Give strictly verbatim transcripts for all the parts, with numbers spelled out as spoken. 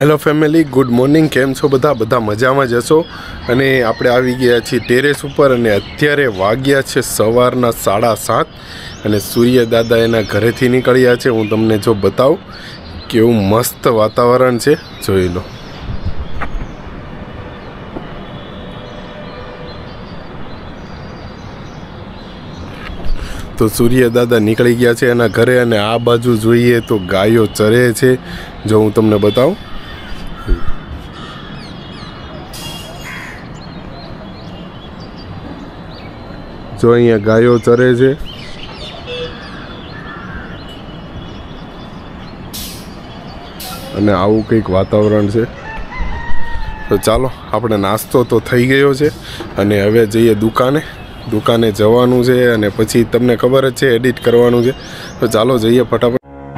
Hello family, good morning. केम छो बधा बधा मजामां ज हशो। अने आपणे आवी गया छीए टेरेस उपर अने अत्यारे वाग्या छे सवाરના साढ़ा सात अने सूर्य दादा एना घरेथी निकळ्या छे। हूँ तमने जो बताऊं केवुं मस्त वातावरण छे, जोई लो। तो सूर्य दादा निकली गया छे एना घरे अने आ बाजू जोईए तो गायो चरे छे। जो हूँ तमने बताऊं, जो अहींया गायो चरे छे अने आवुं कंईक वातावरण छे। तो चालो, आपणे नास्तो तो थई गयो छे अने हवे जईए दुकाने। दुकाने जवानुं छे अने पछी तमने खबर ज छे एडिट करवानुं छे। तो चालो जईए फटाफट।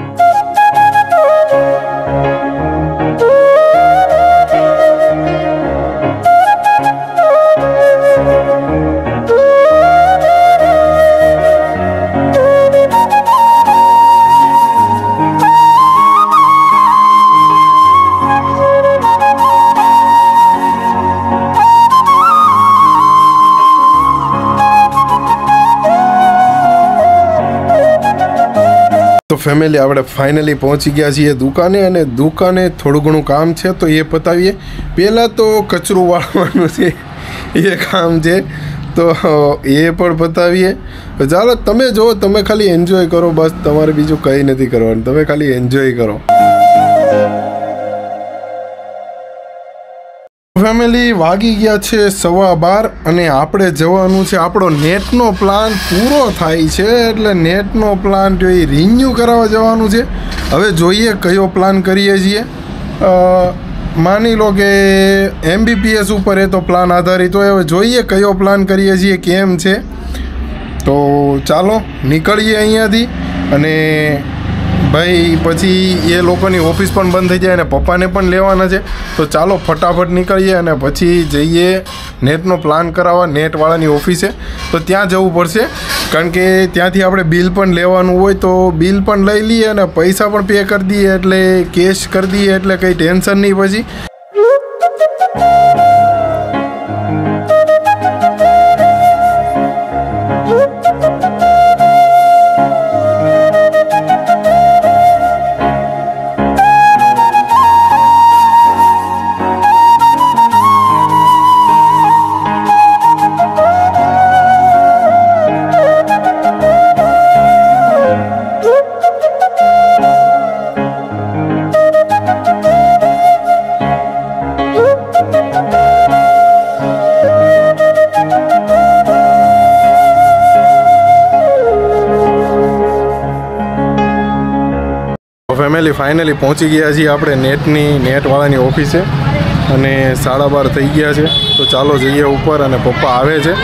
तो फैमिली આપણે ફાઇનલી પહોંચી ગયા છીએ દુકાને અને દુકાને થોડું ઘણું કામ છે તો એ પતાવીએ। પહેલાં તો કચરું વાળવાનું છે, એ કામ છે તો એ પણ પતાવીએ। તો ચાલો, તમે જો, તમે ખાલી એન્જોય કરો, બસ તમારે બીજું કંઈ નથી કરવાનું, તમે ખાલી એન્જોય કરો। ફેમિલી વાગી ગયા છે સવા બાર અને આપણે જવાનું છે, આપણો નેટનો પ્લાન પૂરો થાય છે એટલે નેટનો પ્લાન જો એ રિન્યૂ કરાવવા જવાનું છે। હવે જોઈએ કયો પ્લાન કરીએ છીએ। માની લો કે એમબીપીએસ ઉપર એ તો પ્લાન આધારિત હોય। હવે જોઈએ કયો પ્લાન કરીએ છીએ, કેમ છે। તો ચાલો નીકળીએ અહીંયાથી અને ભાઈ પછી એ લોકોની ઓફિસ પણ બંધ થઈ જાય અને પપ્પાને પણ લેવાના છે। તો ચાલો ફટાફટ નીકળીએ અને પછી જઈએ નેટનો પ્લાન કરાવવા નેટવાળાની ઓફિસે। તો ત્યાં જવું પડશે કારણ કે ત્યાંથી આપણે બિલ પણ લેવાનું હોય, તો બિલ પણ લઈ લઈએ અને પૈસા પણ પે કરી દઈએ, એટલે કેશ કરી દઈએ એટલે કંઈ ટેન્શન નહીં પછી। ફેમિલી ફાઇનલી પહોંચી ગયા છીએ આપણે નેટની નેટવાળાની ઓફિસે અને સાડા બાર થઈ ગયા છે। તો ચાલો જઈએ ઉપર અને પપ્પા આવે છે।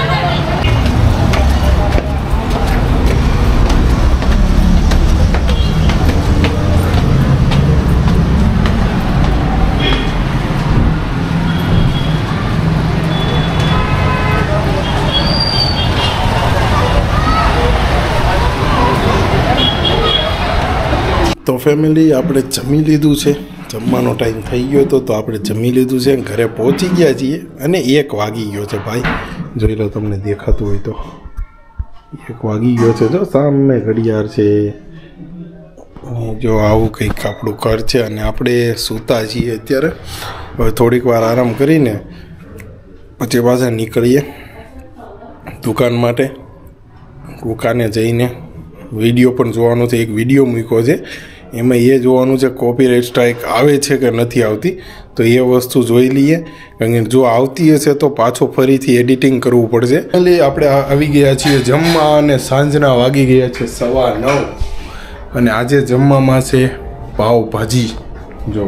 તો ફેમિલી આપણે જમી લીધું છે, જમવાનો ટાઈમ થઈ ગયો હતો તો આપણે જમી લીધું છે, ઘરે પહોંચી ગયા છીએ અને એક વાગી ગયો છે ભાઈ। જોઈ લો, તમને દેખાતું હોય તો એક વાગી ગયો છે। જો સામે ઘડિયાળ છે અને જો આવું કંઈક આપણું ઘર છે અને આપણે સૂતા છીએ અત્યારે। હવે થોડીક વાર આરામ કરીને પછી પાછા નીકળીએ દુકાન માટે। દુકાને જઈને વિડીયો પણ જોવાનો છે, એક વિડીયો મૂક્યો છે, એમાં એ જોવાનું છે કોપીરાઇટ સ્ટ્રાઇક આવે છે કે નથી આવતી। તો એ વસ્તુ જોઈ લઈએ, કારણ કે જો આવતી હશે તો પાછો ફરીથી એડિટિંગ કરવું પડશે। એટલે આપણે આવી ગયા છીએ જમવા અને સાંજના વાગી ગયા છે સવા નવ અને આજે જમવામાં છે પાવભાજી। જો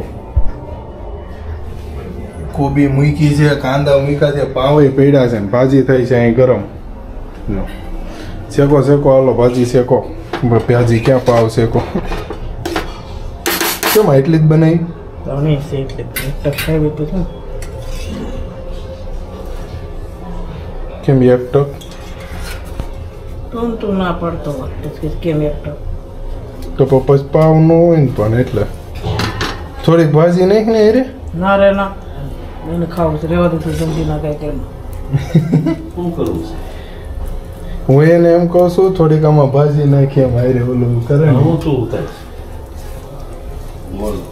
કોબી મૂકી છે, કાંદા મૂક્યા છે, પાવય પડ્યા છે ને ભાજી થઈ છે અહીં ગરમ। જો શેકો શેકો, હાલો ભાજી શેકો। ભાજી ક્યાં પાવ શેકો? કેમ એટલી જ બનાવી? કેમ એક ટક? તું તું ના પડતો કેમ એક ટક? તો પપ્પા પાવ ન હોય ને પણ એટલે થોડીક ભાજી નાખ ને રે. ના રે ના એને ખાવું છે રેવા દો તું સમજી ના કઈ કેમ શું કરું છે હું એને એમ કહું છું થોડીક આમાં ભાજી નાખી એમ હારે ઓલું કરે ને હું શું થાય બોલ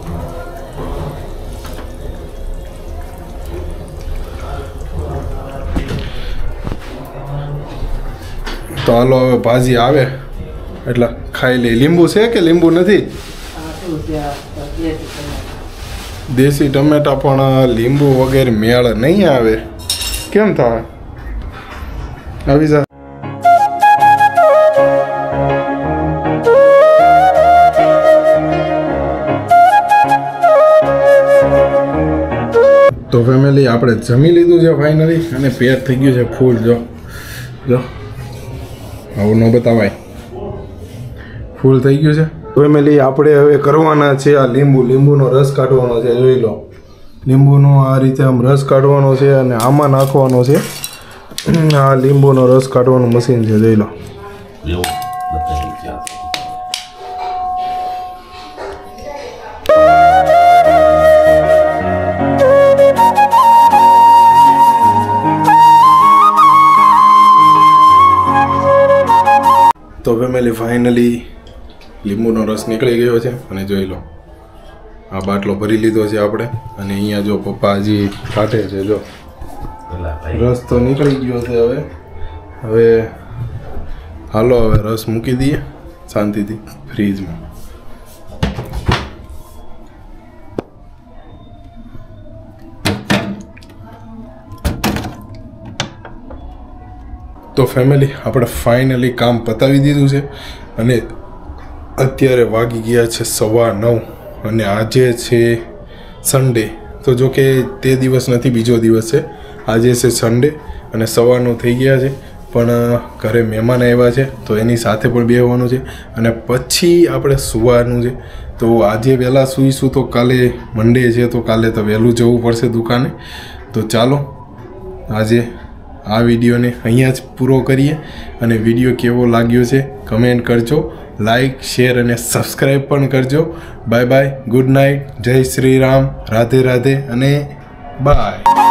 તો હાલો હવે ભાજી આવે એટલે ખાઈ લે. લીંબુ છે કે લીંબુ નથી? દેશી ટમેટા પણ લીંબુ વગેરે મેળ નહીં આવે. કેમ થાય આવી જા. તો ફેમિલી આપણે જમી લીધું છે ફાઇનલી અને પેટ થઈ ગયું છે ફૂલ. જો જો આવું ન બતાવાય, ફૂલ થઈ ગયું છે. ફેમિલી આપણે હવે કરવાના છે આ લીંબુ લીંબુનો રસ કાઢવાનો છે. જોઈ લો લીંબુનો આ રીતે આમ રસ કાઢવાનો છે અને આમાં નાખવાનો છે. આ લીંબુનો રસ કાઢવાનું મશીન છે. જોઈ લો તો ફેમિલી ફાઇનલી લીંબુનો રસ નીકળી ગયો છે અને જોઈ લો આ બાટલો ભરી લીધો છે આપણે. અને અહીંયા જો પપ્પા હજી કાઢે છે. જો રસ તો નીકળી ગયો છે. હવે હવે હાલો હવે રસ મૂકી દઈએ શાંતિથી ફ્રીજમાં. તો ફેમિલી આપણે ફાઇનલી કામ પતાવી દીધું છે અને અત્યારે વાગી ગયા છે સવા નવ અને આજે છે સન્ડે. તો જો કે તે દિવસ નથી, બીજો દિવસ છે. આજે છે સન્ડે અને સવા નવ થઈ ગયા છે. પણ ઘરે મહેમાન આવ્યા છે તો એની સાથે પણ બેસવાનું છે અને પછી આપણે સૂવાનું છે. તો આજે વહેલા સૂઈશું તો કાલે મંડે છે તો કાલે તો વહેલું જવું પડશે દુકાને. તો ચાલો આજે આ વિડીયોને અહીંયા જ પૂરો કરીએ અને વિડીયો કેવો લાગ્યો છે કમેન્ટ કરજો, લાઈક શેર અને સબસ્ક્રાઈબ પણ કરજો. બાય બાય, ગુડ નાઇટ, જય શ્રી રામ, રાધે રાધે અને બાય.